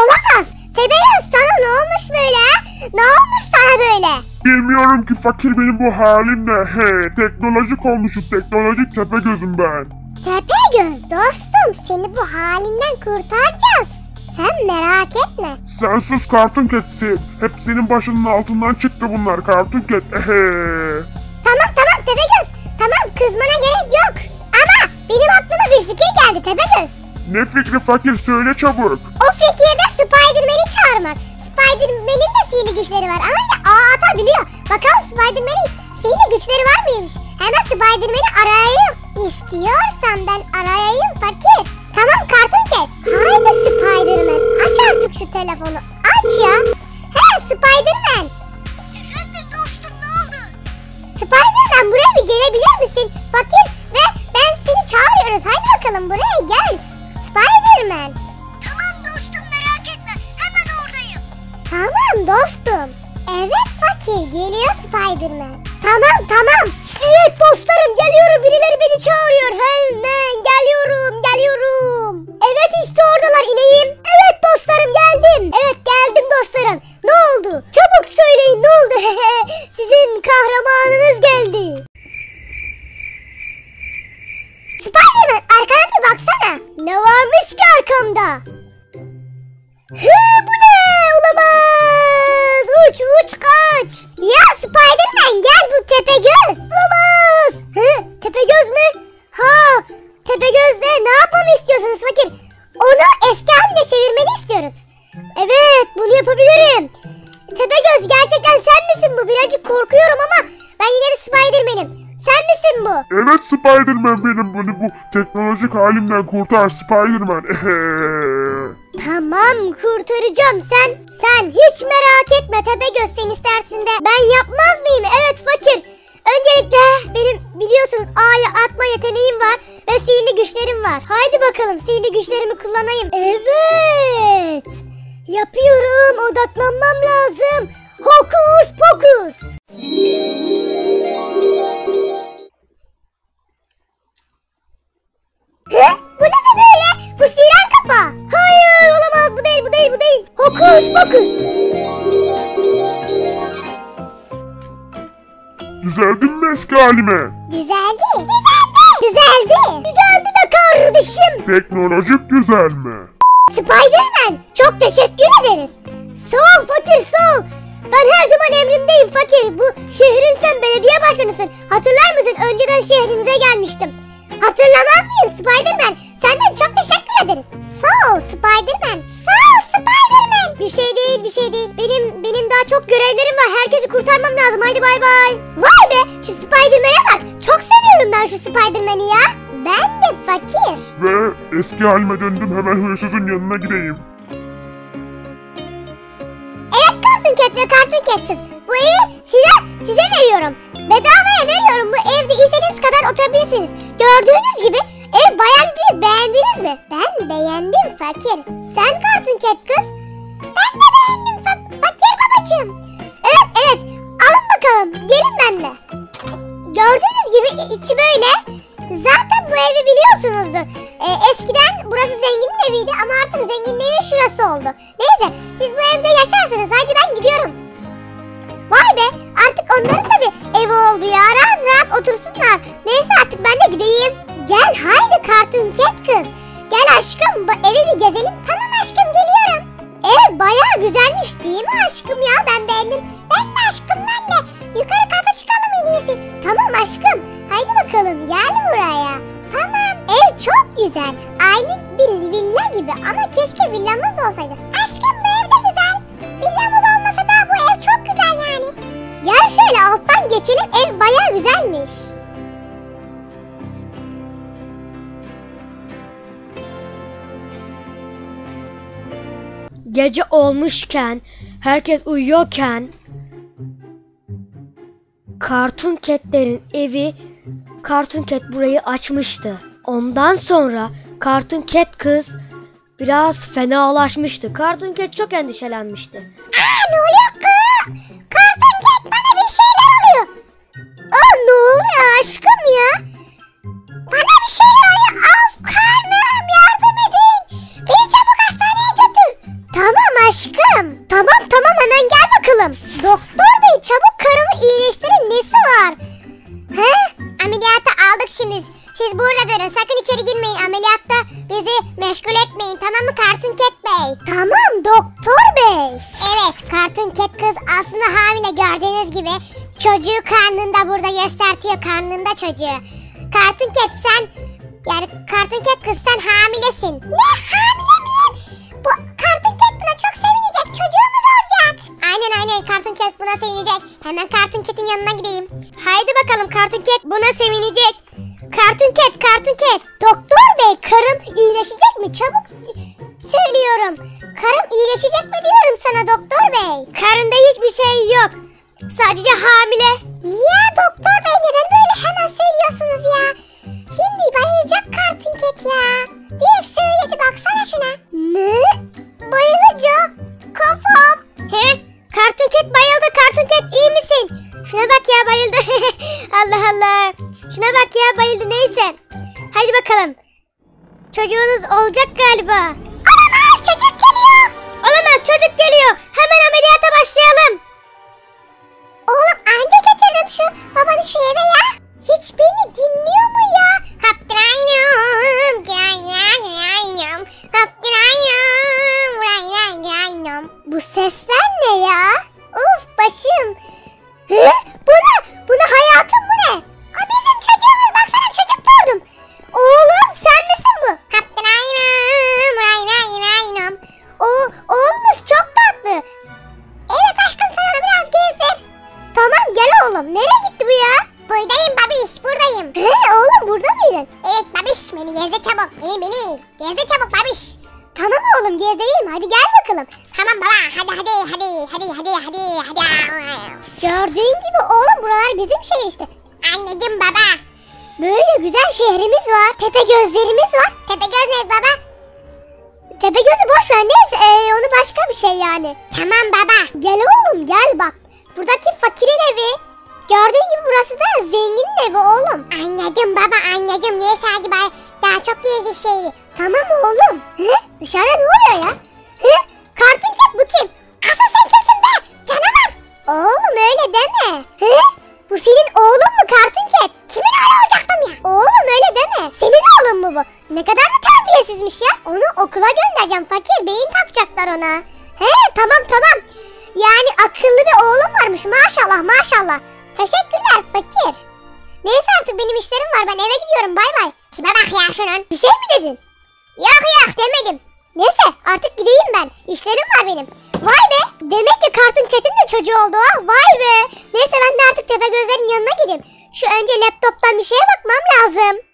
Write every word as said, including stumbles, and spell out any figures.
olamaz. Tepegöz sana ne olmuş böyle? Ne olmuş sana böyle? Bilmiyorum ki fakir, benim bu halimle. He, teknolojik olmuşum, teknolojik Tepegöz'üm ben. Tepegöz dostum, seni bu halinden kurtaracağız. Sen merak etme. Sen sus Cartoon Cat'sin. Hep senin başının altından çıktı bunlar Cartoon Cat. Ehe. Tamam tamam Tepegöz. Tamam, kızmana gerek yok. Ama benim aklıma bir fikir geldi Tepegöz. Ne fikri fakir, söyle çabuk. O fikir de Spider-Man'i çağırmak. Spider-Man'in de sihirli güçleri var ama bir de ağ atabiliyor. Bakalım Spider-Man'in sihirli güçleri var mıymış? Hemen Spider-Man'i arayayım. İstiyorsan ben arayayım fakir. Tamam Cartoon Cat. Haydi Spider-Man, aç artık şu telefonu. Aç ya. He Spider-Man. Efendim dostum, ne oldu? Spider-Man, buraya bir gelebilir misin? Fakir ve ben seni çağırıyoruz. Haydi bakalım buraya gel. Spider-Man. Tamam dostum, merak etme. Hemen oradayım. Tamam dostum. Evet fakir, geliyor Spider-Man. Tamam tamam. Evet dostlarım, geliyorum. Birileri beni çağırıyor. Hemen geliyorum geliyorum. Evet işte oradalar, ineyim. Evet dostlarım, geldim. Evet geldim dostlarım. Ne oldu? Çabuk söyleyin, ne oldu? Sizin kahramanınız geldi. Spider-Man, arkana bir baksana. Ne varmış ki arkamda? Hı, bu ne? Olamaz. Uç uç kaç. Ya Spider-Man, gel, bu Tepegöz. Olamaz. Hı, Tepegöz mü? Ha, Tepegöz'de ne yapmamı istiyorsunuz fakir? Onu eski haline çevirmeni istiyoruz. Evet, bunu yapabilirim. Tepegöz, gerçekten sen misin bu? Birazcık korkuyorum ama ben yine de Spider-Man'im. Sen misin bu? Evet Spider-Man benim, bunu bu teknolojik halimden kurtar Spider-Man. Ehe. Tamam, kurtaracağım sen. Sen hiç merak etme Tepegöz, sen istersin de ben yapmaz mıyım? Evet fakir. Öncelikle benim biliyorsunuz ağya atma yeteneğim var ve sihirli güçlerim var. Haydi bakalım sihirli güçlerimi kullanayım. Evet. Yapıyorum, odaklanmam lazım. Hokus pokus. Hı? Bu ne be böyle? Bu siren kafa. Hayır, olamaz, bu değil bu değil bu değil. Hokus pokus. Düzeldin mi eski halime? Güzeldi. Güzeldi. Güzeldi. Güzeldi de kardeşim. Teknolojik güzel mi? Spider-Man, çok teşekkür ederiz. Sağ ol fakir, sağ ol. Ben her zaman emrindeyim fakir. Bu şehrin sen belediye başkanısın. Hatırlar mısın? Önceden şehrinize gelmiştim. Hatırlamaz mıyım Spider-Man? Senden çok teşekkür ederiz. Sağ ol Spider-Man. Sağ ol Spider-Man. Bir şey değil, bir şey değil. Benim benim daha çok görevlerim var. Herkesi kurtarmam lazım. Haydi bay bay. Vay be, şu Spider-Man'e bak. Çok seviyorum ben şu Spider-Man'i ya. Ben de fakir. Ve eski halime döndüm, hemen hırsızın yanına gideyim. Evet Cartoon Cat ve Cartoon Cat'siz. Bu evi size size veriyorum. Bedavaya veriyorum. Bu evde istediğiniz kadar oturabilirsiniz. Gördüğünüz gibi ev bayağı bir, beğendiniz mi? Ben beğendim fakir. Sen Cartoon Cat kız? Ben de beğendim fa fakir babacığım. Evet evet, alın bakalım, gelin benimle. Gördüğünüz gibi içi böyle. Zaten bu evi biliyorsunuzdur. Ee, eskiden burası zenginin eviydi ama artık zenginin evi şurası oldu. Neyse, siz bu evde yaşarsınız. Haydi ben gidiyorum. Vay be, artık onların da bir evi oldu ya. Rahat rahat otursunlar. Neyse artık ben de gideyim. Gel haydi Cartoon Cat kız. Gel aşkım, bu evi bir gezelim. Tamam aşkım, geliyorum. Ev bayağı güzelmiş değil mi aşkım ya? Ben beğendim. Ben de aşkım, ben de. Yukarı kata çıkalım en iyisi. Tamam aşkım. Haydi bakalım, gel buraya. Tamam. Ev çok güzel. Aynı bir villa gibi ama keşke villamız olsaydı. Aşkım, bu ev de güzel. Villamız olmasa da bu ev çok güzel yani. Gel şöyle alttan geçelim. Ev bayağı güzelmiş. Gece olmuşken, herkes uyuyorken Cartoon Cat'lerin evi, Cartoon Cat burayı açmıştı. Ondan sonra Cartoon Cat kız biraz fenalaşmıştı. Cartoon Cat çok endişelenmişti. Aa, ne oluyor kız? Cartoon Cat, bana bir şeyler oluyor. Aa, ne oluyor aşkım ya? Bana bir şeyler oluyor. Of karnım, yardım edin. Beni çabuk hastaneye götür. Tamam aşkım. Tamam tamam hemen gel bakalım. Doktor bey çabuk karımı iyileştirin, nesi var? He? Ameliyata aldık şimdi. Siz burada durun, sakın içeri girmeyin, ameliyatta bizi meşgul etmeyin, tamam mı Cartoon Cat Bey? Tamam doktor bey. Evet, Cartoon Cat kız aslında hamile, gördüğünüz gibi. Çocuğu karnında burada göstertiyor, karnında çocuğu. Cartoon Cat sen, yani Cartoon Cat kız sen hamilesin. Ne, hamile miyim? Bu Cartoon Cat buna çok sevinecek, çocuğumuz olacak. Aynen aynen, Cartoon Cat buna sevinecek. Hemen Cartoon Cat'in yanına gideyim. Haydi bakalım, Cartoon Cat buna sevinecek. Cartoon Cat, Cartoon Cat. Doktor bey, karım iyileşecek mi? Çabuk söylüyorum. Karım iyileşecek mi diyorum sana doktor bey. Karında hiçbir şey yok. Sadece hamile. Ya doktor bey, neden böyle hemen söylüyorsunuz ya? Şimdi bayılacak Cartoon Cat ya. Direkt söyledi, baksana şuna. Ne? Bayılacak? Kafam. He? Cartoon Cat bayıldı. Cartoon Cat iyi misin? Şuna bak ya, bayıldı. Allah Allah. Şuna bak ya, bayıldı, neyse. Hadi bakalım. Çocuğunuz olacak galiba. Olamaz, çocuk geliyor. Olamaz, çocuk geliyor. Hemen ameliyata başlayalım. Oğlum anca getirdim şu babanı şu eve ya. Hiç beni dinliyor mu ya? Bu sesler ne ya? Uf başım. Hı? Bu ne? Bu ne hayatım, bu ne? O bizim çocuğumuz, baksana çocuk doğurdum. Oğlum sen misin bu? O oğlumuz çok tatlı. Evet aşkım, sen onu biraz gezdir. Tamam gel oğlum. Nereye gitti bu ya? Buradayım babiş, buradayım. He oğlum, burada mıydın? Evet babiş, beni gezdir çabuk. Beni beni gezdir çabuk babiş. Tamam oğlum, gezdireyim, hadi gel bakalım. Tamam baba, hadi hadi hadi hadi hadi hadi hadi. Gördüğün gibi oğlum, buralar bizim şehir işte. Anladım baba. Böyle güzel şehrimiz var. Tepe gözlerimiz var. Tepe göz ne baba? Tepe gözü boş ver, neyse ee, onu başka bir şey yani. Tamam baba. Gel oğlum gel bak. Buradaki fakirin evi. Gördüğün gibi burası da zenginin evi oğlum. Anladım baba, anladım. Neyse hadi bay. Daha çok gezdi şehri. Tamam oğlum. Hı? Dışarıda ne oluyor ya? Hı? Cartoon Cat bu kim? Asıl sen kimsin be? Canavar. Oğlum öyle deme. Hı? Bu senin oğlun mu Cartoon Cat? Kimin oğlu olacaktım ya? Oğlum öyle deme. Senin oğlun mu bu? Ne kadar da terbiyesizmiş ya. Onu okula göndereceğim fakir. Beyin takacaklar ona. He tamam tamam. Yani akıllı bir oğlum varmış, maşallah maşallah. Teşekkürler fakir. Neyse artık benim işlerim var, ben eve gidiyorum, bay bay. Kime bak ya şunun. Bir şey mi dedin? Yok yok demedim. Neyse artık gideyim ben. İşlerim var benim. Vay be, demek ki Cartoon Cat'in de çocuğu oldu ha. Vay be. Neyse ben de artık Tepegözlerin yanına gideyim. Şu önce laptoptan bir şeye bakmam lazım.